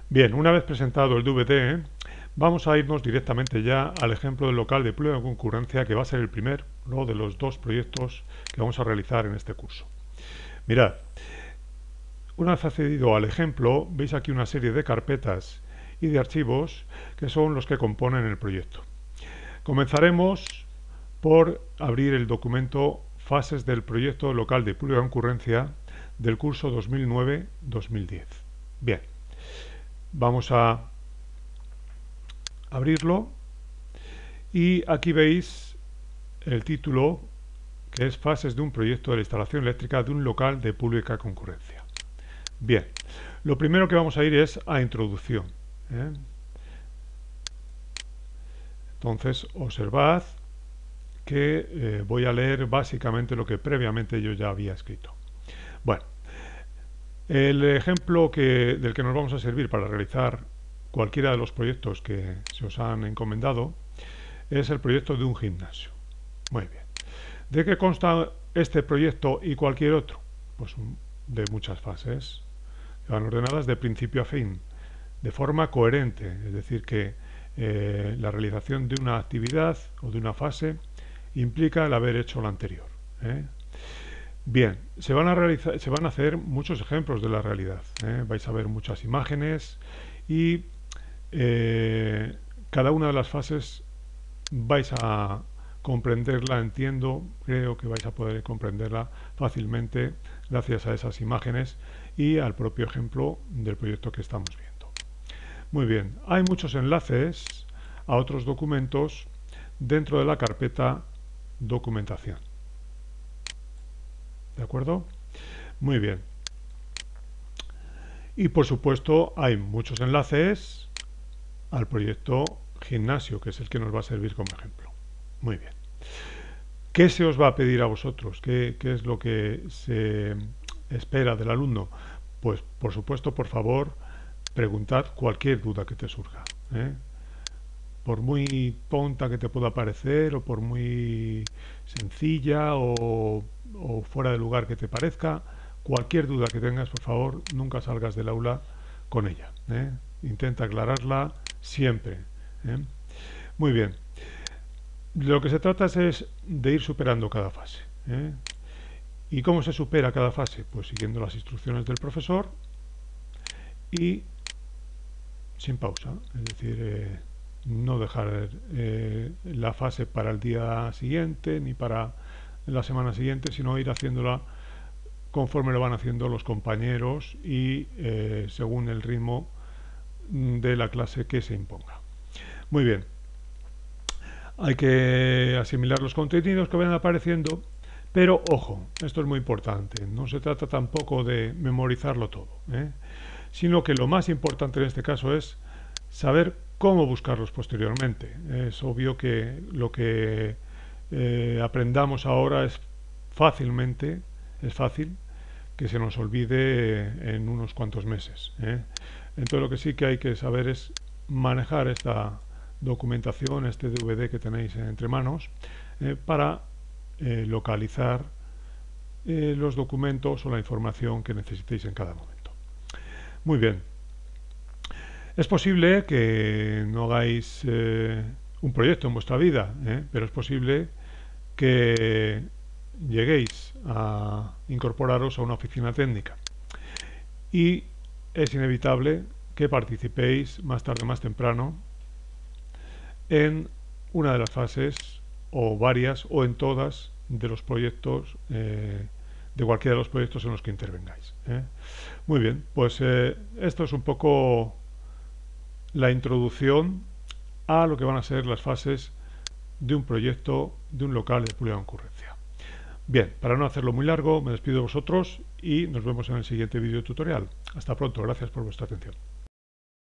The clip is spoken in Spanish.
Bien, una vez presentado el DVD, vamos a irnos directamente ya al ejemplo del local de prueba de concurrencia que va a ser el primero de los dos proyectos que vamos a realizar en este curso. Mirad, una vez accedido al ejemplo, veis aquí una serie de carpetas y de archivos que son los que componen el proyecto. Comenzaremos por abrir el documento Fases del proyecto local de prueba de concurrencia del curso 2009-2010. Bien, vamos a abrirlo y aquí veis el título, que es Fases de un proyecto de la instalación eléctrica de un local de pública concurrencia. Bien, lo primero que vamos a ir es a introducción. Entonces, observad que voy a leer básicamente lo que previamente yo ya había escrito. Bueno, el ejemplo del que nos vamos a servir para realizar cualquiera de los proyectos que se os han encomendado es el proyecto de un gimnasio. Muy bien. ¿De qué consta este proyecto y cualquier otro? Pues de muchas fases que van ordenadas de principio a fin, de forma coherente, es decir, que la realización de una actividad o de una fase implica el haber hecho la anterior. Bien, se van a hacer muchos ejemplos de la realidad. Vais a ver muchas imágenes y cada una de las fases vais a comprenderla, creo que vais a poder comprenderla fácilmente gracias a esas imágenes y al propio ejemplo del proyecto que estamos viendo. Muy bien, hay muchos enlaces a otros documentos dentro de la carpeta documentación. ¿De acuerdo? Muy bien. Y por supuesto hay muchos enlaces al proyecto gimnasio, que es el que nos va a servir como ejemplo. Muy bien. ¿Qué se os va a pedir a vosotros? ¿Qué es lo que se espera del alumno? Pues por supuesto, por favor, preguntad cualquier duda que te surja. Por muy tonta que te pueda parecer, o por muy sencilla o fuera de lugar que te parezca, cualquier duda que tengas, por favor, nunca salgas del aula con ella. Intenta aclararla siempre. Muy bien. Lo que se trata es de ir superando cada fase. ¿Y cómo se supera cada fase? Pues siguiendo las instrucciones del profesor y sin pausa. Es decir, no dejar la fase para el día siguiente ni para la semana siguiente, sino ir haciéndola conforme lo van haciendo los compañeros y según el ritmo de la clase que se imponga. Muy bien. Hay que asimilar los contenidos que vayan apareciendo, pero ojo, esto es muy importante, no se trata tampoco de memorizarlo todo, sino que lo más importante en este caso es saber cómo buscarlos posteriormente. Es obvio que lo que aprendamos ahora es fácil que se nos olvide en unos cuantos meses. Entonces lo que sí que hay que saber es manejar esta documentación, este DVD que tenéis entre manos, para localizar los documentos o la información que necesitéis en cada momento. Muy bien. Es posible que no hagáis un proyecto en vuestra vida, pero es posible que lleguéis a incorporaros a una oficina técnica. Y es inevitable que participéis más tarde o más temprano en una de las fases o varias o en todas de los proyectos, de cualquiera de los proyectos en los que intervengáis. Muy bien, pues esto es un poco la introducción a lo que van a ser las fases de un proyecto de un local de pública concurrencia. Bien, para no hacerlo muy largo, me despido de vosotros y nos vemos en el siguiente vídeo tutorial. Hasta pronto, gracias por vuestra atención.